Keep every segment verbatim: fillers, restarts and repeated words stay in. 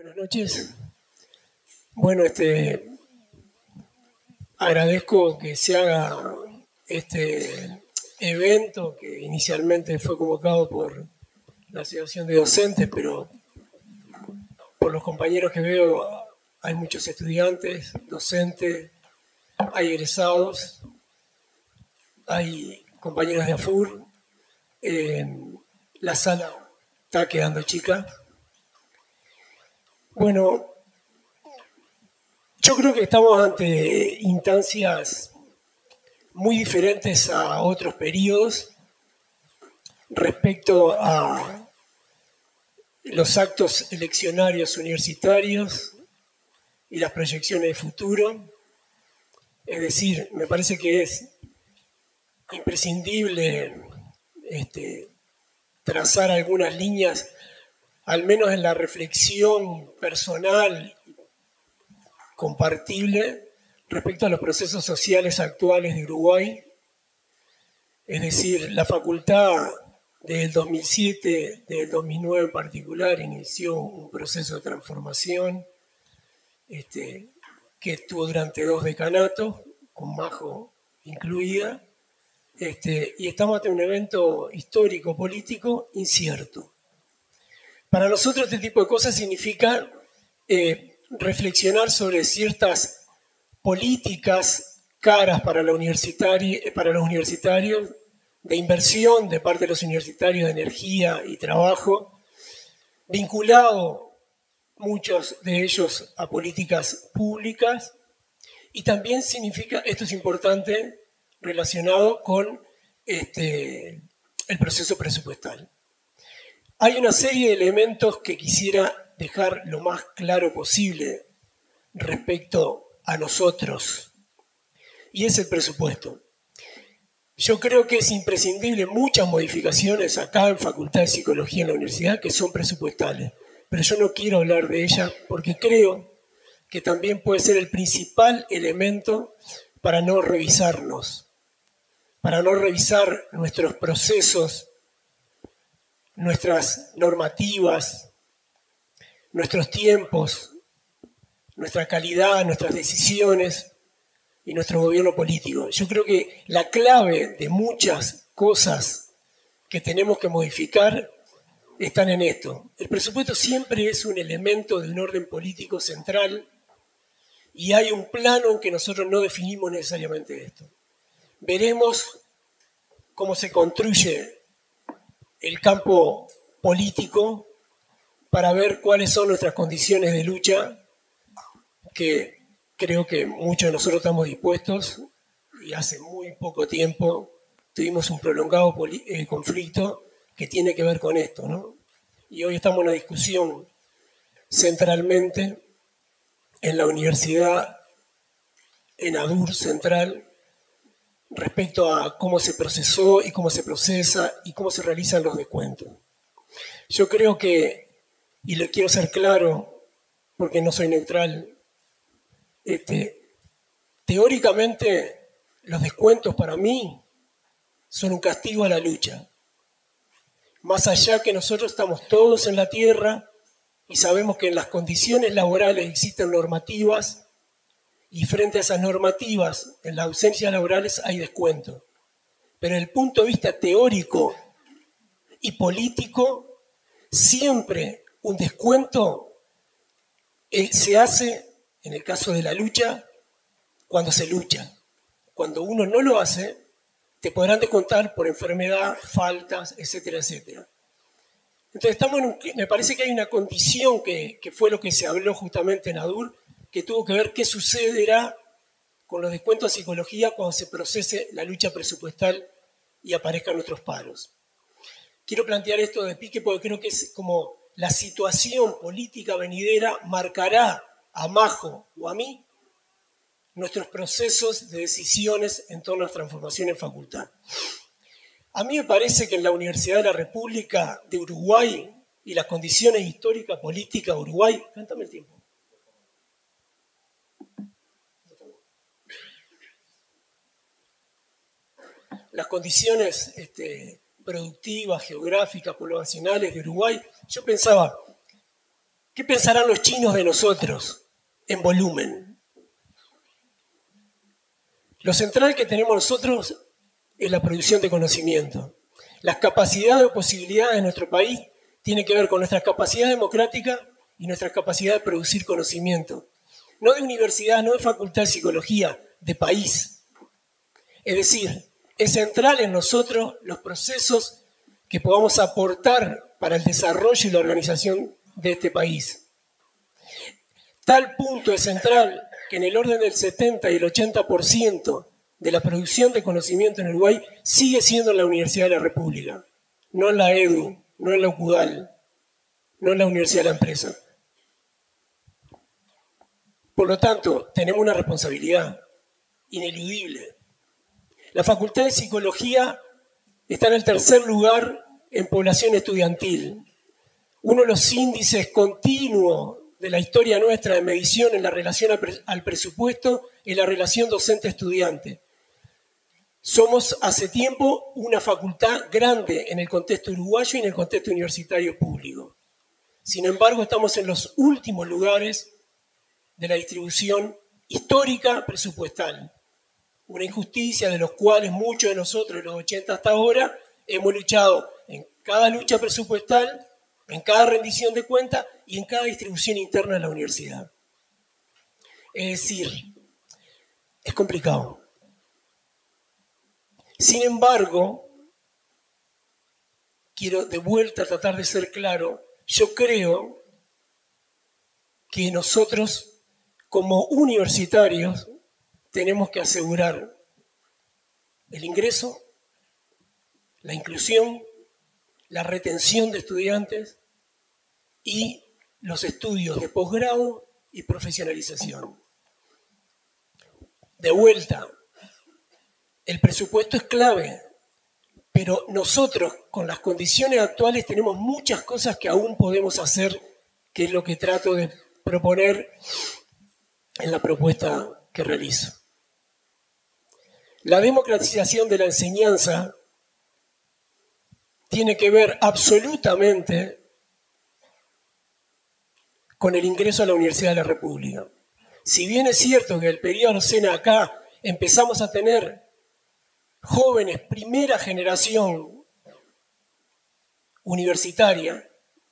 Buenas noches. Bueno, este, agradezco que se haga este evento que inicialmente fue convocado por la Asociación de Docentes, pero por los compañeros que veo hay muchos estudiantes, docentes, hay egresados, hay compañeros de AFUR, eh, la sala está quedando chica. Bueno, yo creo que estamos ante instancias muy diferentes a otros periodos respecto a los actos eleccionarios universitarios y las proyecciones de futuro. Es decir, me parece que es imprescindible este, trazar algunas líneas, al menos en la reflexión personal compartible respecto a los procesos sociales actuales de Uruguay. Es decir, la facultad del dos mil siete, del dos mil nueve en particular, inició un proceso de transformación este, que estuvo durante dos decanatos, con Majo incluida, este, y estamos ante un evento histórico-político incierto. Para nosotros este tipo de cosas significa eh, reflexionar sobre ciertas políticas caras para, la universitaria, para los universitarios, de inversión de parte de los universitarios de energía y trabajo, vinculado muchos de ellos a políticas públicas, y también significa, esto es importante, relacionado con este, el proceso presupuestal. Hay una serie de elementos que quisiera dejar lo más claro posible respecto a nosotros, y es el presupuesto. Yo creo que es imprescindible muchas modificaciones acá en Facultad de Psicología en la universidad que son presupuestales, pero yo no quiero hablar de ellas porque creo que también puede ser el principal elemento para no revisarnos, para no revisar nuestros procesos, nuestras normativas, nuestros tiempos, nuestra calidad, nuestras decisiones y nuestro gobierno político. Yo creo que la clave de muchas cosas que tenemos que modificar están en esto. El presupuesto siempre es un elemento de un orden político central y hay un plano en que nosotros no definimos necesariamente esto. Veremos cómo se construye el campo político para ver cuáles son nuestras condiciones de lucha, que creo que muchos de nosotros estamos dispuestos, y hace muy poco tiempo tuvimos un prolongado eh, conflicto que tiene que ver con esto, ¿no? Y hoy estamos en una discusión centralmente en la universidad, en ADUR Central, respecto a cómo se procesó y cómo se procesa y cómo se realizan los descuentos. Yo creo que, y le quiero ser claro, porque no soy neutral, este, teóricamente los descuentos para mí son un castigo a la lucha. Más allá que nosotros estamos todos en la tierra y sabemos que en las condiciones laborales existen normativas, y frente a esas normativas, en la ausencia laborales hay descuento. Pero desde el punto de vista teórico y político, siempre un descuento eh, se hace, en el caso de la lucha, cuando se lucha. Cuando uno no lo hace, te podrán descontar por enfermedad, faltas, etcétera, etcétera. Entonces, estamos en un, me parece que hay una condición que, que fue lo que se habló justamente en ADUR, que tuvo que ver qué sucederá con los descuentos de psicología cuando se procese la lucha presupuestal y aparezcan nuestros paros. Quiero plantear esto de pique porque creo que es como la situación política venidera marcará a Majo o a mí nuestros procesos de decisiones en torno a las transformaciones en facultad. A mí me parece que en la Universidad de la República de Uruguay y las condiciones históricas políticas de Uruguay, cántame el tiempo, las condiciones este, productivas, geográficas, poblacionales de Uruguay, yo pensaba, ¿Qué pensarán los chinos de nosotros en volumen? Lo central que tenemos nosotros es la producción de conocimiento. Las capacidades o posibilidades de nuestro país tienen que ver con nuestra capacidad democrática y nuestra capacidad de producir conocimiento. No de universidad, no de facultad de psicología, de país. Es decir, es central en nosotros los procesos que podamos aportar para el desarrollo y la organización de este país. Tal punto es central que en el orden del setenta y el ochenta por ciento de la producción de conocimiento en Uruguay sigue siendo en la Universidad de la República, no en la EDU, no en la UCUDAL, no en la Universidad de la Empresa. Por lo tanto, tenemos una responsabilidad ineludible. La Facultad de Psicología está en el tercer lugar en población estudiantil. Uno de los índices continuos de la historia nuestra de medición en la relación al presupuesto es la relación docente-estudiante. Somos hace tiempo una facultad grande en el contexto uruguayo y en el contexto universitario público. Sin embargo, estamos en los últimos lugares de la distribución histórica presupuestal. Una injusticia de los cuales muchos de nosotros, de los ochenta hasta ahora, hemos luchado en cada lucha presupuestal, en cada rendición de cuentas y en cada distribución interna de la universidad. Es decir, es complicado. Sin embargo, quiero de vuelta tratar de ser claro, yo creo que nosotros, como universitarios, tenemos que asegurar el ingreso, la inclusión, la retención de estudiantes y los estudios de posgrado y profesionalización. De vuelta, el presupuesto es clave, pero nosotros, con las condiciones actuales, tenemos muchas cosas que aún podemos hacer, que es lo que trato de proponer en la propuesta que realizo. La democratización de la enseñanza tiene que ver absolutamente con el ingreso a la Universidad de la República. Si bien es cierto que en el periodo Sena acá empezamos a tener jóvenes, primera generación universitaria,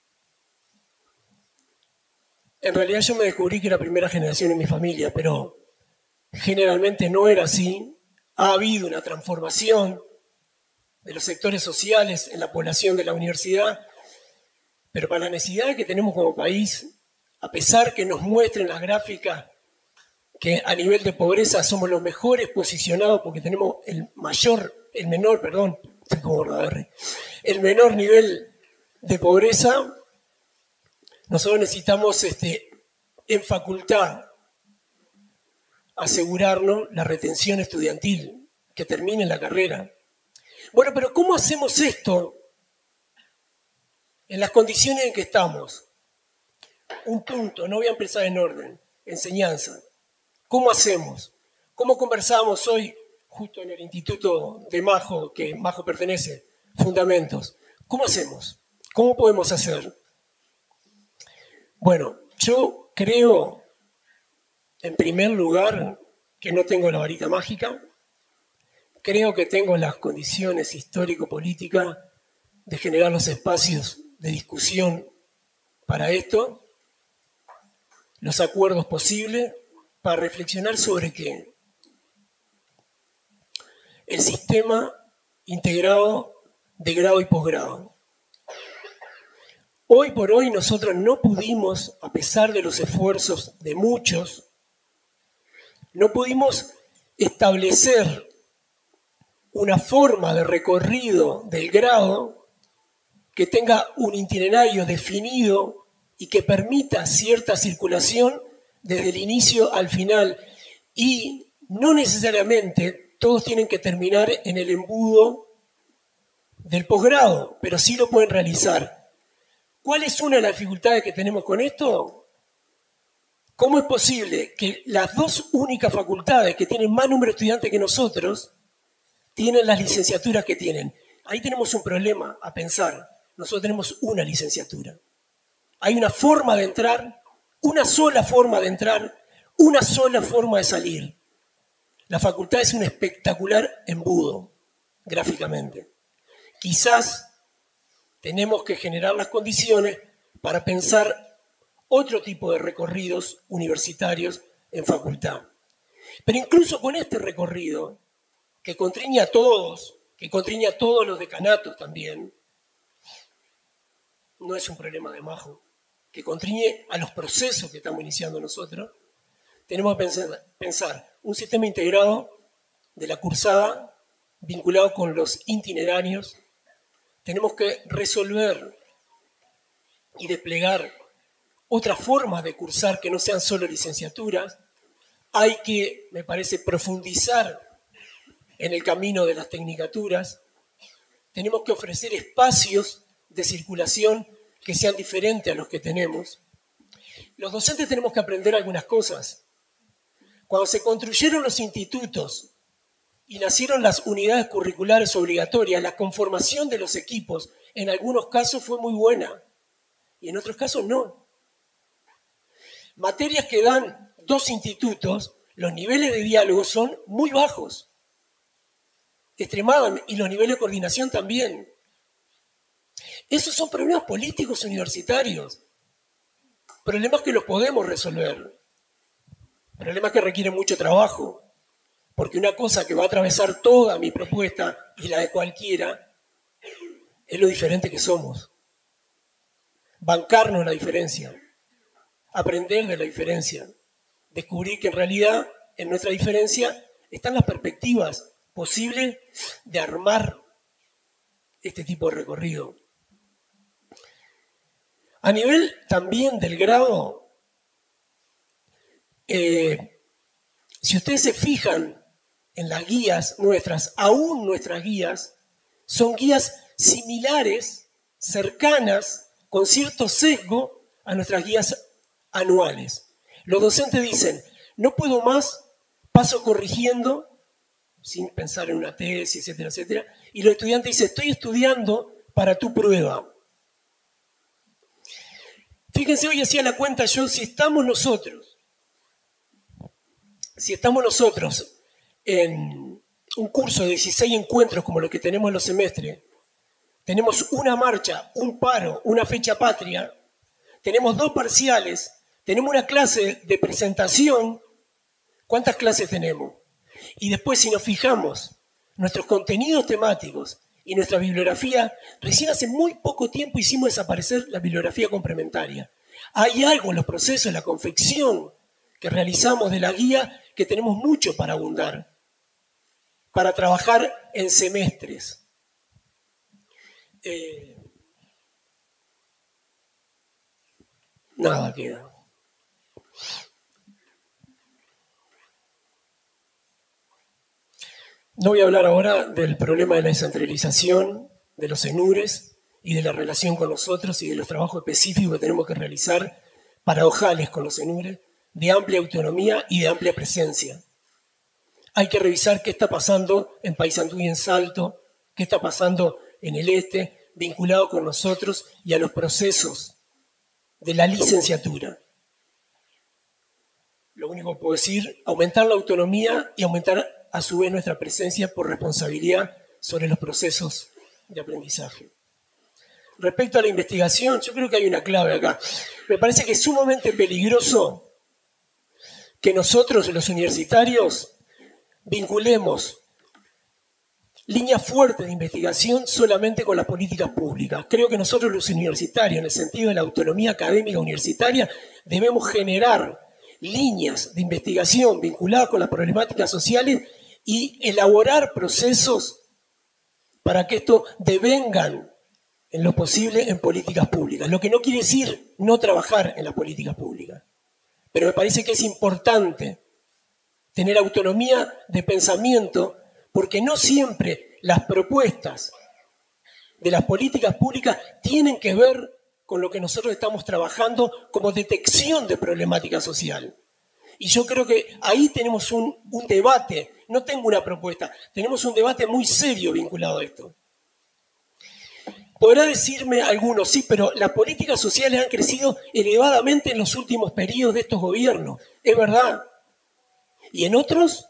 en realidad yo me descubrí que era primera generación en mi familia, pero generalmente no era así. Ha habido una transformación de los sectores sociales en la población de la universidad, pero para las necesidades que tenemos como país, a pesar que nos muestren las gráficas que a nivel de pobreza somos los mejores posicionados porque tenemos el mayor, el menor, perdón, estoy como borrador, el menor nivel de pobreza, nosotros necesitamos este, en facultad asegurarnos la retención estudiantil, que termine la carrera. Bueno, pero ¿cómo hacemos esto en las condiciones en que estamos? Un punto, no voy a empezar en orden, enseñanza. ¿Cómo hacemos? ¿Cómo conversamos hoy, justo en el Instituto de Majo, que Majo pertenece, Fundamentos? ¿Cómo hacemos? ¿Cómo podemos hacer? Bueno, yo creo, en primer lugar, que no tengo la varita mágica. Creo que tengo las condiciones histórico-políticas de generar los espacios de discusión para esto, los acuerdos posibles, para reflexionar sobre qué. El sistema integrado de grado y posgrado. Hoy por hoy nosotros no pudimos, a pesar de los esfuerzos de muchos, no pudimos establecer una forma de recorrido del grado que tenga un itinerario definido y que permita cierta circulación desde el inicio al final. Y no necesariamente todos tienen que terminar en el embudo del posgrado, pero sí lo pueden realizar. ¿Cuál es una de las dificultades que tenemos con esto? ¿Cómo es posible que las dos únicas facultades que tienen más número de estudiantes que nosotros tienen las licenciaturas que tienen? Ahí tenemos un problema a pensar. Nosotros tenemos una licenciatura. Hay una forma de entrar, una sola forma de entrar, una sola forma de salir. La facultad es un espectacular embudo, gráficamente. Quizás tenemos que generar las condiciones para pensar otro tipo de recorridos universitarios en facultad. Pero incluso con este recorrido, que contriñe a todos, que contriñe a todos los decanatos también, no es un problema de Majo, que contriñe a los procesos que estamos iniciando nosotros, tenemos que pensar, pensar un sistema integrado de la cursada vinculado con los itinerarios. Tenemos que resolver y desplegar otras formas de cursar que no sean solo licenciaturas. Hay que, me parece, profundizar en el camino de las tecnicaturas. Tenemos que ofrecer espacios de circulación que sean diferentes a los que tenemos. Los docentes tenemos que aprender algunas cosas. Cuando se construyeron los institutos y nacieron las unidades curriculares obligatorias, la conformación de los equipos en algunos casos fue muy buena y en otros casos no. Materias que dan dos institutos, los niveles de diálogo son muy bajos, extremadamente, y los niveles de coordinación también. Esos son problemas políticos universitarios, problemas que los podemos resolver, problemas que requieren mucho trabajo, porque una cosa que va a atravesar toda mi propuesta y la de cualquiera es lo diferente que somos. Bancarnos la diferencia, aprender de la diferencia, descubrir que en realidad en nuestra diferencia están las perspectivas posibles de armar este tipo de recorrido. A nivel también del grado, eh, si ustedes se fijan en las guías nuestras, aún nuestras guías, son guías similares, cercanas, con cierto sesgo a nuestras guías anuales. Los docentes dicen, no puedo más, paso corrigiendo, sin pensar en una tesis, etcétera, etcétera, y los estudiantes dicen, estoy estudiando para tu prueba. Fíjense, hoy hacía la cuenta yo, si estamos nosotros, si estamos nosotros en un curso de dieciséis encuentros como los que tenemos en los semestres, tenemos una marcha, un paro, una fecha patria, tenemos dos parciales, tenemos una clase de presentación, ¿cuántas clases tenemos? Y después, si nos fijamos, nuestros contenidos temáticos y nuestra bibliografía, recién hace muy poco tiempo hicimos desaparecer la bibliografía complementaria. Hay algo en los procesos, en la confección que realizamos de la guía, que tenemos mucho para abundar, para trabajar en semestres. Eh, nada queda. No voy a hablar ahora del problema de la descentralización, de los ENURES y de la relación con nosotros y de los trabajos específicos que tenemos que realizar, paradojales con los ENURES, de amplia autonomía y de amplia presencia. Hay que revisar qué está pasando en Paysandú y en Salto, qué está pasando en el este, vinculado con nosotros y a los procesos de la licenciatura. Lo único que puedo decir, aumentar la autonomía y aumentar a su vez nuestra presencia por responsabilidad sobre los procesos de aprendizaje. Respecto a la investigación, yo creo que hay una clave acá. Me parece que es sumamente peligroso que nosotros, los universitarios, vinculemos líneas fuertes de investigación solamente con las políticas públicas. Creo que nosotros, los universitarios, en el sentido de la autonomía académica universitaria, debemos generar líneas de investigación vinculadas con las problemáticas sociales y elaborar procesos para que esto devengan en lo posible en políticas públicas. Lo que no quiere decir no trabajar en las políticas públicas. Pero me parece que es importante tener autonomía de pensamiento, porque no siempre las propuestas de las políticas públicas tienen que ver con lo que nosotros estamos trabajando como detección de problemática social. Y yo creo que ahí tenemos un, un debate, no tengo una propuesta, tenemos un debate muy serio vinculado a esto. Podrá decirme algunos, sí, pero las políticas sociales han crecido elevadamente en los últimos periodos de estos gobiernos. Es verdad. ¿Y en otros?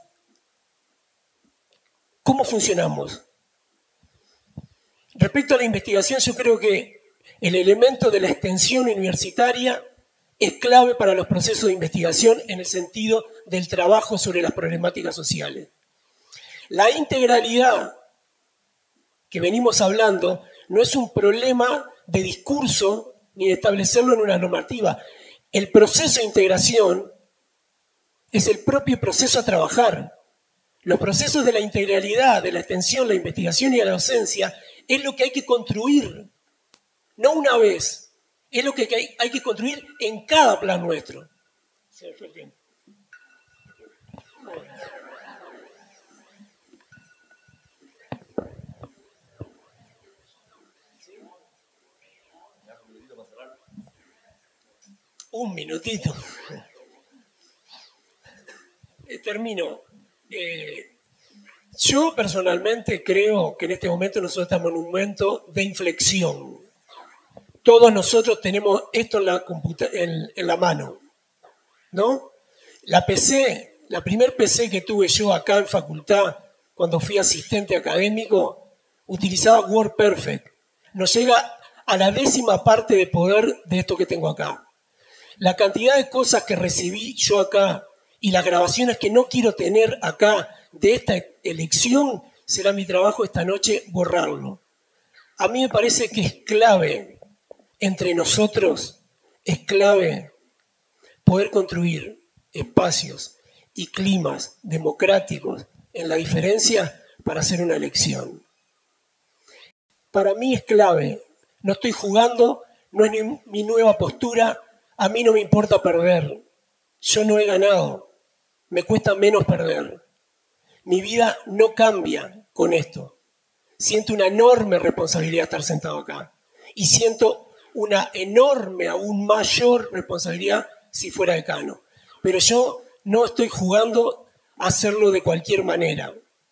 ¿Cómo funcionamos? Respecto a la investigación, yo creo que el elemento de la extensión universitaria es clave para los procesos de investigación en el sentido del trabajo sobre las problemáticas sociales. La integralidad que venimos hablando no es un problema de discurso ni de establecerlo en una normativa. El proceso de integración es el propio proceso a trabajar. Los procesos de la integralidad, de la extensión, la investigación y la docencia es lo que hay que construir, no una vez, es lo que hay que construir en cada plan nuestro. Se me fue el tiempo. Un minutito. Eh, termino. Eh, yo personalmente creo que en este momento nosotros estamos en un momento de inflexión. Todos nosotros tenemos esto en la, en, en la mano, ¿no? La P C, la primer P C que tuve yo acá en facultad, cuando fui asistente académico, utilizaba WordPerfect. Nos llega a la décima parte de poder de esto que tengo acá. La cantidad de cosas que recibí yo acá y las grabaciones que no quiero tener acá de esta elección, será mi trabajo esta noche borrarlo. A mí me parece que es clave entre nosotros, es clave poder construir espacios y climas democráticos en la diferencia para hacer una elección. Para mí es clave, no estoy jugando, no es ni mi nueva postura, a mí no me importa perder, yo no he ganado, me cuesta menos perder. Mi vida no cambia con esto. Siento una enorme responsabilidad estar sentado acá y siento una enorme, aún mayor responsabilidad si fuera decano. Pero yo no estoy jugando a hacerlo de cualquier manera.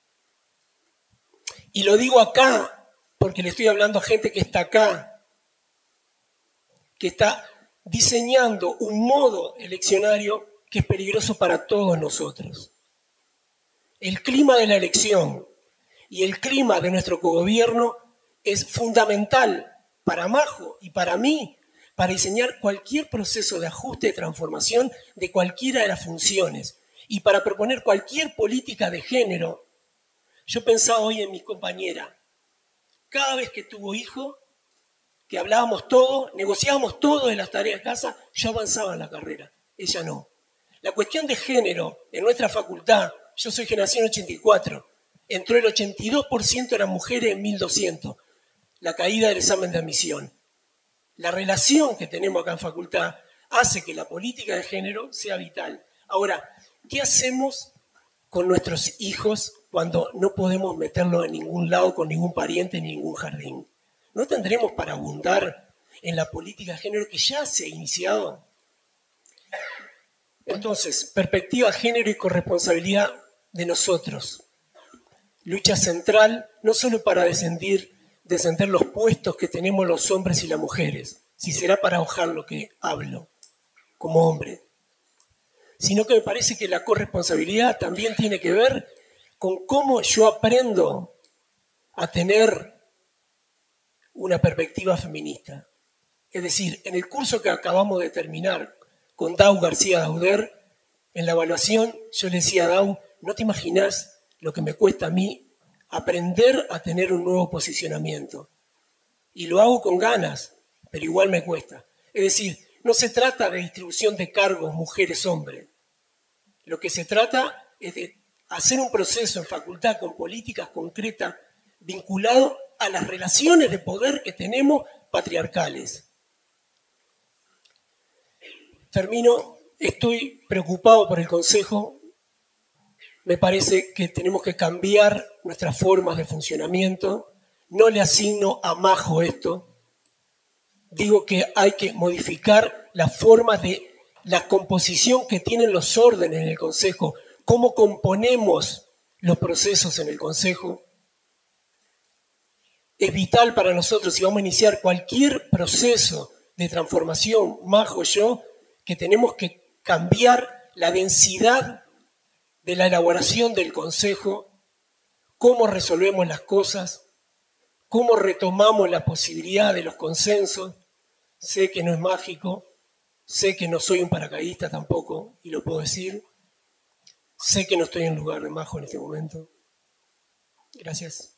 Y lo digo acá porque le estoy hablando a gente que está acá, que está diseñando un modo eleccionario que es peligroso para todos nosotros. El clima de la elección y el clima de nuestro cogobierno es fundamental para Majo y para mí para diseñar cualquier proceso de ajuste, de transformación de cualquiera de las funciones y para proponer cualquier política de género. Yo pensaba hoy en mi compañera. Cada vez que tuvo hijo, que hablábamos todo, negociábamos todo de las tareas de casa, yo avanzaba en la carrera, ella no. La cuestión de género en nuestra facultad, yo soy generación ochenta y cuatro, entró el ochenta y dos por ciento eran mujeres en mil doscientos, la caída del examen de admisión. La relación que tenemos acá en facultad hace que la política de género sea vital. Ahora, ¿qué hacemos con nuestros hijos cuando no podemos meterlos en ningún lado con ningún pariente ni ningún jardín? ¿No tendremos para abundar en la política de género que ya se ha iniciado? Entonces, perspectiva, género y corresponsabilidad de nosotros. Lucha central, no solo para descender, descender los puestos que tenemos los hombres y las mujeres, si será para hojar lo que hablo como hombre, sino que me parece que la corresponsabilidad también tiene que ver con cómo yo aprendo a tener una perspectiva feminista. Es decir, en el curso que acabamos de terminar con Dau García Dauder, en la evaluación yo le decía a Dau, no te imaginas lo que me cuesta a mí aprender a tener un nuevo posicionamiento. Y lo hago con ganas, pero igual me cuesta. Es decir, no se trata de distribución de cargos mujeres-hombres. Lo que se trata es de hacer un proceso en facultad con políticas concretas vinculado a las relaciones de poder que tenemos patriarcales. Termino, estoy preocupado por el Consejo. Me parece que tenemos que cambiar nuestras formas de funcionamiento. No le asigno a Majo esto. Digo que hay que modificar las formas de la composición que tienen los órdenes en el Consejo, cómo componemos los procesos en el Consejo. es vital para nosotros si vamos a iniciar cualquier proceso de transformación, Majo, yo, que tenemos que cambiar la densidad de la elaboración del Consejo, cómo resolvemos las cosas, cómo retomamos la posibilidad de los consensos. Sé que no es mágico, sé que no soy un paracaidista tampoco, y lo puedo decir. Sé que no estoy en lugar de Majo en este momento. Gracias.